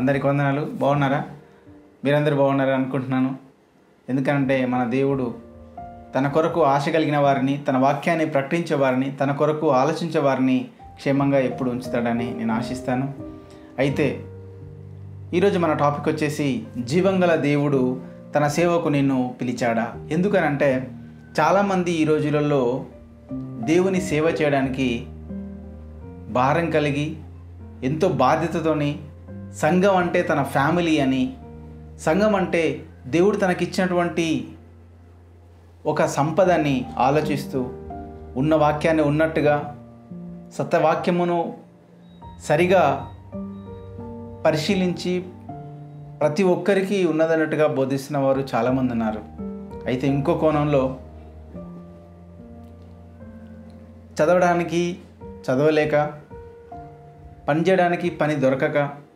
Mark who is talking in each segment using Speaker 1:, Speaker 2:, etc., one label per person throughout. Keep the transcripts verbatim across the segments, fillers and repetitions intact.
Speaker 1: అందరికి వందనాలు. బాగున్నారా? మీరందరూ బాగున్నారా అనుకుంటున్నాను. ఎందుకంటే మన దేవుడు తన కొరకు ఆశ కలిగిన వారిని, తన వాక్యాన్ని ప్రకటించే వారిని, తన కొరకు ఆలోచించే వారిని క్షేమంగా ఎప్పుడు ఉంచుతాడని నేను ఆశిస్తాను. అయితే ఈరోజు మన టాపిక్ వచ్చేసి జీవంగల దేవుడు తన సేవకు నిన్ను పిలిచాడా. ఎందుకనంటే చాలామంది ఈ రోజులలో దేవుని సేవ చేయడానికి భారం కలిగి ఎంతో బాధ్యతతోని, సంఘం అంటే తన ఫ్యామిలీ అని, సంఘం అంటే దేవుడు తనకిచ్చినటువంటి ఒక సంపదని ఆలోచిస్తూ ఉన్న వాక్యాన్ని ఉన్నట్టుగా, సత్యవాక్యమును సరిగా పరిశీలించి ప్రతి ఒక్కరికి ఉన్నదన్నట్టుగా బోధిస్తున్న వారు చాలామంది ఉన్నారు. అయితే ఇంకో కోణంలో చదవడానికి చదవలేక, పని చేయడానికి పని దొరకక,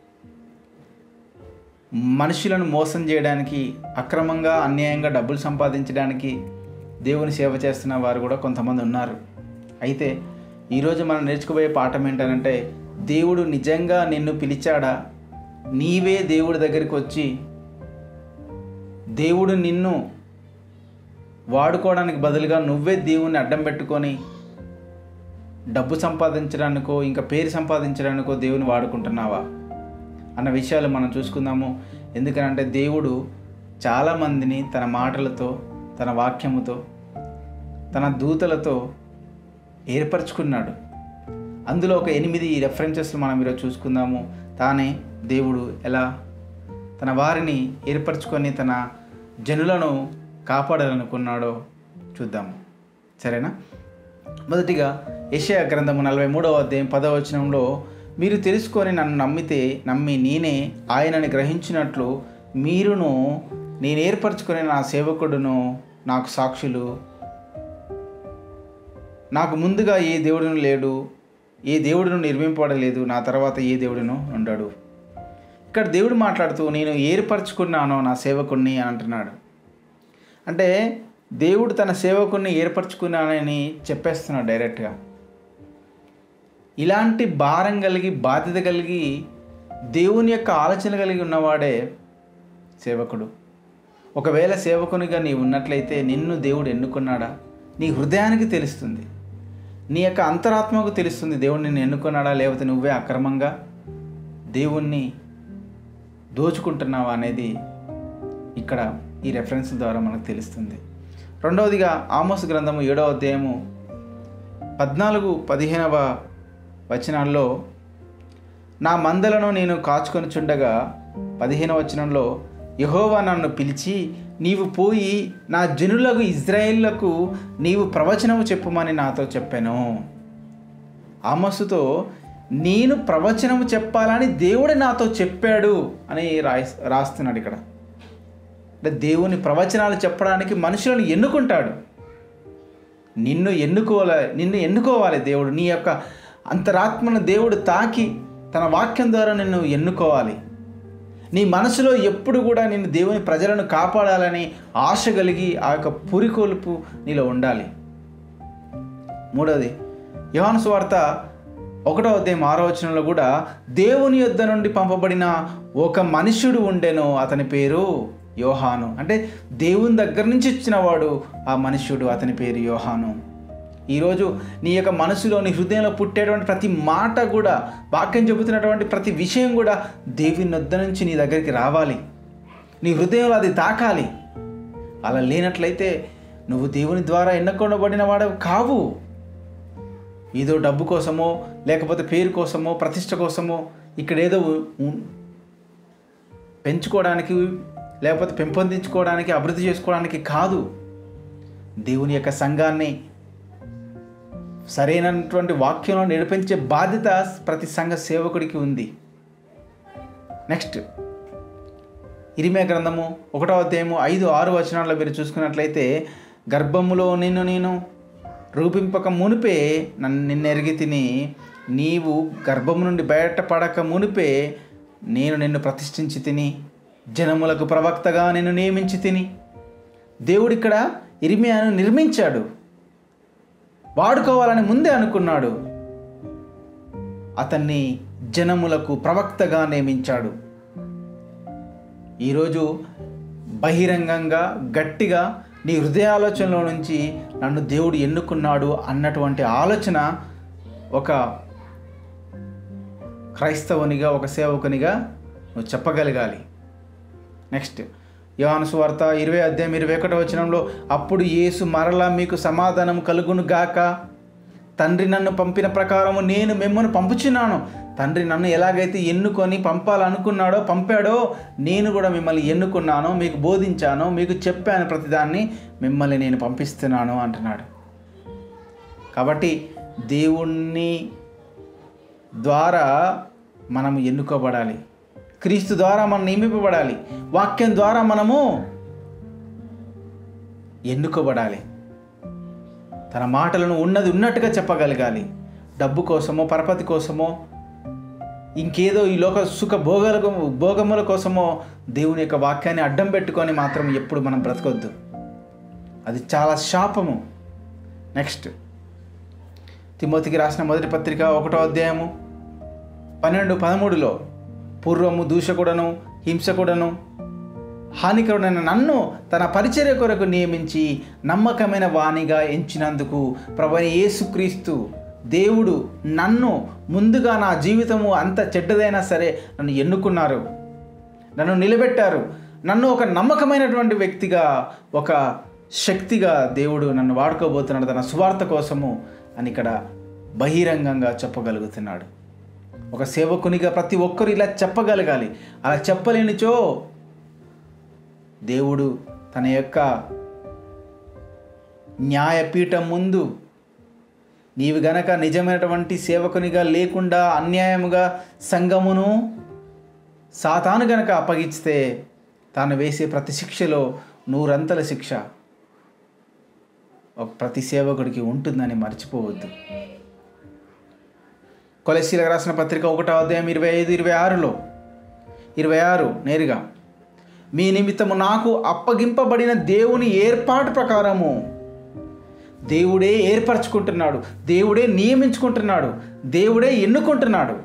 Speaker 1: మనుషులను మోసం చేయడానికి, అక్రమంగా అన్యాయంగా డబ్బులు సంపాదించడానికి దేవుని సేవ చేస్తున్న వారు కూడా కొంతమంది ఉన్నారు. అయితే ఈరోజు మనం నేర్చుకోబోయే పాఠం ఏంటంటే, దేవుడు నిజంగా నిన్ను పిలిచాడా? నీవే దేవుడి దగ్గరికి వచ్చి దేవుడు నిన్ను వాడుకోవడానికి బదులుగా నువ్వే దేవుణ్ణి అడ్డం పెట్టుకొని డబ్బు సంపాదించడానికో ఇంకా పేరు సంపాదించడానికో దేవుని వాడుకుంటున్నావా అన్న విషయాలు మనం చూసుకుందాము. ఎందుకంటే దేవుడు చాలామందిని తన మాటలతో, తన వాక్యముతో, తన దూతలతో ఏర్పరచుకున్నాడు. అందులో ఒక ఎనిమిది రెఫరెన్సెస్ మనం ఈరోజు చూసుకుందాము. తానే దేవుడు ఎలా తన వారిని ఏర్పరచుకొని తన జనులను కాపాడాలనుకున్నాడో చూద్దాము. సరేనా? మొదటిగా యెషయా గ్రంథము నలభై మూడవ అధ్యాయం పదవ వచనంలో, మీరు తెలుసుకొని నన్ను నమ్మితే నమ్మి నేనే ఆయనని గ్రహించినట్లు మీరును నేను ఏర్పరచుకునే నా సేవకుడును నాకు సాక్షులు. నాకు ముందుగా ఏ దేవుడును లేడు, ఏ దేవుడును నిర్మింపబడలేదు, నా తర్వాత ఏ దేవుడును ఉండడు. ఇక్కడ దేవుడు మాట్లాడుతూ నేను ఏర్పరచుకున్నాను నా సేవకుడిని అని అంటున్నాడు. అంటే దేవుడు తన సేవకుడిని ఏర్పరచుకున్నానని చెప్పేస్తున్నాడు డైరెక్ట్గా. ఇలాంటి భారం కలిగి, బాధ్యత కలిగి, దేవుని యొక్క ఆలోచన కలిగి ఉన్నవాడే సేవకుడు. ఒకవేళ సేవకునిగా నీవు ఉన్నట్లయితే నిన్ను దేవుడు ఎన్నుకున్నాడా? నీ హృదయానికి తెలుస్తుంది, నీ యొక్క అంతరాత్మకు తెలుస్తుంది దేవుడు నిన్ను ఎన్నుకున్నాడా, లేకపోతే నువ్వే అక్రమంగా దేవుణ్ణి దోచుకుంటున్నావా అనేది ఇక్కడ ఈ రెఫరెన్స్ ద్వారా మనకు తెలుస్తుంది. రెండవదిగా ఆమోస్ గ్రంథము ఏడవ అధ్యాయము పద్నాలుగు పదిహేనవ వచనాల్లో, నా మందలను నేను కాచుకొని చుండగా పదిహేనవ వచనంలో, యెహోవా నన్ను పిలిచి నీవు పోయి నా జనులకు ఇజ్రాయేళ్లకు నీవు ప్రవచనము చెప్పుమని నాతో చెప్పాను. ఆమోసుతో నేను ప్రవచనము చెప్పాలని దేవుడే నాతో చెప్పాడు అని రాయి రాస్తున్నాడు ఇక్కడ. అంటే దేవుని ప్రవచనాలు చెప్పడానికి మనుషులను ఎన్నుకుంటాడు. నిన్ను ఎన్నుకోవాలి నిన్ను ఎన్నుకోవాలి దేవుడు. నీ యొక్క అంతరాత్మను దేవుడు తాకి తన వాక్యం ద్వారా నిన్ను ఎన్నుకోవాలి. నీ మనసులో ఎప్పుడు కూడా నిన్ను దేవుని ప్రజలను కాపాడాలని ఆశ కలిగి ఆ యొక్క పురికొల్పు నీలో ఉండాలి. మూడవది, యోహాను సువార్త ఒకటో అధ్యాయం ఆరో వచనంలో కూడా, దేవుని యొద్ద నుండి పంపబడిన ఒక మనుష్యుడు ఉండెను, అతని పేరు యోహాను. అంటే దేవుని దగ్గర నుంచి ఇచ్చినవాడు ఆ మనుష్యుడు, అతని పేరు యోహాను. ఈరోజు నీ యొక్క మనసులో, నీ హృదయంలో పుట్టేటువంటి ప్రతి మాట కూడా, వాక్యం చెబుతున్నటువంటి ప్రతి విషయం కూడా దేవుని వద్ద నుంచి నీ దగ్గరికి రావాలి. నీ హృదయంలో అది తాకాలి. అలా లేనట్లయితే నువ్వు దేవుని ద్వారా ఎన్నుకొనబడిన వాడు కావు. ఏదో డబ్బు కోసమో, లేకపోతే పేరు కోసమో, ప్రతిష్ట కోసమో, ఇక్కడ ఏదో పెంచుకోవడానికి, లేకపోతే పెంపొందించుకోవడానికి, అభివృద్ధి చేసుకోవడానికి కాదు. దేవుని యొక్క సంఘాన్ని సరైనటువంటి వాక్యంలో నడిపించే బాధ్యత ప్రతి సంఘ సేవకుడికి ఉంది. నెక్స్ట్, ఇరిమియా గ్రంథము ఒకటో అధ్యాయము ఐదు ఆరు వచనాల్లో మీరు చూసుకున్నట్లయితే, గర్భములో నిన్ను నేను రూపింపక మునిపే నన్ను నిన్నెరిగి తిని, నీవు గర్భము నుండి బయటపడక మునిపే నేను నిన్ను ప్రతిష్ఠించి తిని, జనములకు ప్రవక్తగా నిన్ను నియమించి తిని. దేవుడు ఇక్కడ ఇరిమియాను నిర్మించాడు, వాడుకోవాలని ముందే అనుకున్నాడు. అతన్ని జనములకు ప్రవక్తగా నియమించాడు. ఈరోజు బహిరంగంగా గట్టిగా నీ హృదయ ఆలోచనలో నుంచి నన్ను దేవుడు ఎన్నుకున్నాడు అన్నటువంటి ఆలోచన ఒక క్రైస్తవునిగా, ఒక సేవకునిగా నువ్వు చెప్పగలగాలి. నెక్స్ట్ యోహాను సువార్త ఇరవై అధ్యాయం ఇరవై ఒకటో వచనంలో, అప్పుడు యేసు మరలా మీకు సమాధానం కలుగును గాక, తండ్రి నన్ను పంపిన ప్రకారము నేను మిమ్మల్ని పంపుచున్నాను. తండ్రి నన్ను ఎలాగైతే ఎన్నుకొని పంపాలనుకున్నాడో పంపాడో నేను కూడా మిమ్మల్ని ఎన్నుకున్నాను, మీకు బోధించాను, మీకు చెప్పాను, ప్రతిదాన్ని మిమ్మల్ని నేను పంపిస్తున్నాను అంటున్నాడు. కాబట్టి దేవుణ్ణి ద్వారా మనం ఎన్నుకోబడాలి, క్రీస్తు ద్వారా మనం నియమింపబడాలి, వాక్యం ద్వారా మనము ఎన్నుకోబడాలి. తన మాటలను ఉన్నది ఉన్నట్టుగా చెప్పగలగాలి. డబ్బు కోసమో, పరపతి కోసమో, ఇంకేదో ఈ లోక సుఖ భోగాల భోగముల కోసమో దేవుని యొక్క వాక్యాన్ని అడ్డం పెట్టుకొని మాత్రం ఎప్పుడు మనం బ్రతకొద్దు. అది చాలా శాపము. నెక్స్ట్ తిమోతికి రాసిన మొదటి పత్రిక ఒకటో అధ్యాయము పన్నెండు పదమూడులో, పూర్వము దూషకుడను, హింసకుడను, హానికరుడైన నన్ను తన పరిచర్య కొరకు నియమించి నమ్మకమైన వాణిగా ఎంచినందుకు ప్రభువైన యేసుక్రీస్తు దేవుడు నన్ను ముందుగా, నా జీవితము అంత చెడ్డదైనా సరే నన్ను ఎన్నుకున్నారు, నన్ను నిలబెట్టారు. నన్ను ఒక నమ్మకమైనటువంటి వ్యక్తిగా, ఒక శక్తిగా దేవుడు నన్ను వాడుకోబోతున్నాడు తన సువార్త కోసము అని ఇక్కడ బహిరంగంగా చెప్పగలుగుతున్నాడు. ఒక సేవకునిగా ప్రతి ఒక్కరు ఇలా చెప్పగలగాలి. అలా చెప్పలేనిచో దేవుడు తన యొక్క న్యాయపీఠం ముందు నీవు గనక నిజమైనటువంటి సేవకునిగా లేకుండా అన్యాయముగా సంఘమును సాతాను గనక అప్పగిస్తే తాను వేసే ప్రతి శిక్షలో నూరంతల శిక్ష ప్రతి సేవకుడికి ఉంటుందని మర్చిపోవద్దు. కొలస్సీలకు రాసిన పత్రిక ఒకటో అధ్యాయం ఇరవై ఐదు ఇరవై ఆరులో ఇరవై ఆరు నేరుగా, మీ నిమిత్తము నాకు అప్పగింపబడిన దేవుని ఏర్పాటు ప్రకారము, దేవుడే ఏర్పరచుకుంటున్నాడు, దేవుడే నియమించుకుంటున్నాడు, దేవుడే ఎన్నుకుంటున్నాడు.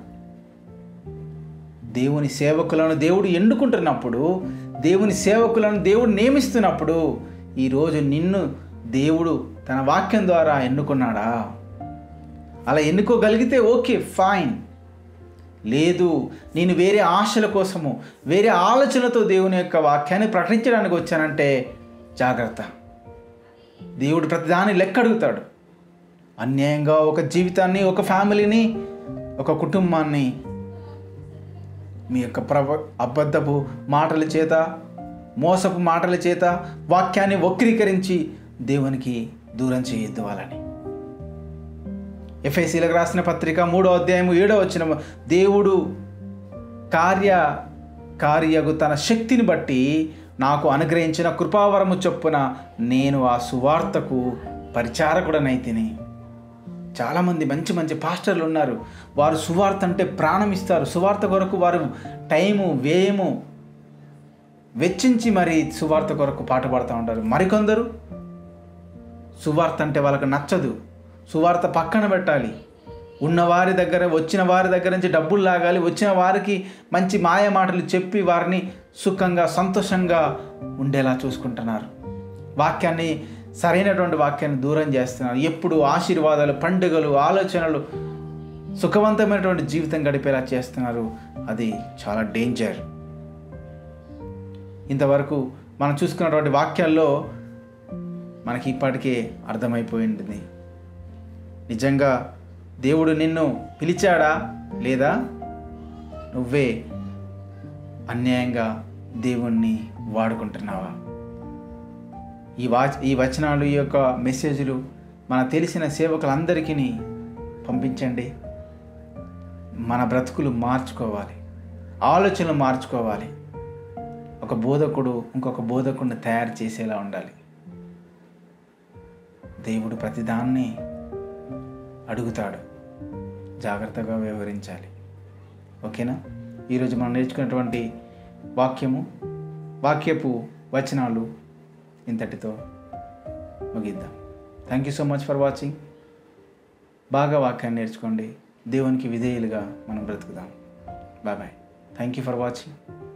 Speaker 1: దేవుని సేవకులను దేవుడు ఎన్నుకుంటున్నప్పుడు, దేవుని సేవకులను దేవుడు నియమిస్తున్నప్పుడు ఈరోజు నిన్ను దేవుడు తన వాక్యం ద్వారా ఎన్నుకున్నాడా? అలా ఎన్నుకోగలిగితే ఓకే, ఫైన్. లేదు, నేను వేరే ఆశల కోసము, వేరే ఆలోచనలతో దేవుని యొక్క వాక్యాన్ని ప్రకటించడానికి వచ్చానంటే జాగ్రత్త. దేవుడు ప్రతిదాన్ని లెక్క అడుగుతాడు. అన్యాయంగా ఒక జీవితాన్ని, ఒక ఫ్యామిలీని, ఒక కుటుంబాన్ని మీ యొక్క ప్రవ అబద్ధపు మాటల చేత, మోసపు మాటల చేత వాక్యాన్ని వక్రీకరించి దేవునికి దూరం చేయొద్దు వాళ్ళని. ఎఫెసీలకు రాసిన పత్రిక మూడో అధ్యాయము ఏడో వచనము, దేవుడు కార్య కార్యగు తన శక్తిని బట్టి నాకు అనుగ్రహించిన కృపావరము చొప్పున నేను ఆ సువార్తకు పరిచారకుడనైతిని. చాలామంది మంచి మంచి పాస్టర్లు ఉన్నారు, వారు సువార్త అంటే ప్రాణం ఇస్తారు. సువార్త కొరకు వారు టైము వ్యయము వెచ్చించి మరి సువార్త కొరకు పాట పాడుతూ ఉంటారు. మరికొందరు సువార్త అంటే వాళ్ళకు నచ్చదు, సువార్త పక్కన పెట్టాలి, ఉన్నవారి దగ్గర, వచ్చిన వారి దగ్గర నుంచి డబ్బులు లాగాలి, వచ్చిన వారికి మంచి మాయ మాటలు చెప్పి వారిని సుఖంగా సంతోషంగా ఉండేలా చూసుకుంటున్నారు. వాక్యాన్ని, సరైనటువంటి వాక్యాన్ని దూరం చేస్తున్నారు. ఎప్పుడు ఆశీర్వాదాలు, పండుగలు, ఆలోచనలు, సుఖవంతమైనటువంటి జీవితం గడిపేలా చేస్తున్నారు. అది చాలా డేంజర్. ఇంతవరకు మనం చూసుకున్నటువంటి వాక్యాల్లో మనకి ఇప్పటికే అర్థమైపోయింది, నిజంగా దేవుడు నిన్ను పిలిచాడా లేదా నువ్వే అన్యాయంగా దేవుణ్ణి వాడుకుంటున్నావా? ఈ వా ఈ వచనాలు, ఈ యొక్క మెసేజ్లు మన తెలిసిన సేవకులందరికీ పంపించండి. మన బ్రతుకులు మార్చుకోవాలి, ఆలోచనలు మార్చుకోవాలి. ఒక బోధకుడు ఇంకొక బోధకుడిని తయారు చేసేలా ఉండాలి. దేవుడు ప్రతిదాన్ని అడుగుతాడు, జాగ్రత్తగా వ్యవహరించాలి. ఓకేనా? ఈరోజు మనం నేర్చుకున్నటువంటి వాక్యము, వాక్యపు వచనాలు ఇంతటితో ముగిద్దాం. Thank you so much for watching. బాగా వాక్యాన్ని నేర్చుకోండి, దేవునికి విధేయులుగా మనం బ్రతుకుదాం. Bye bye. Thank you for watching.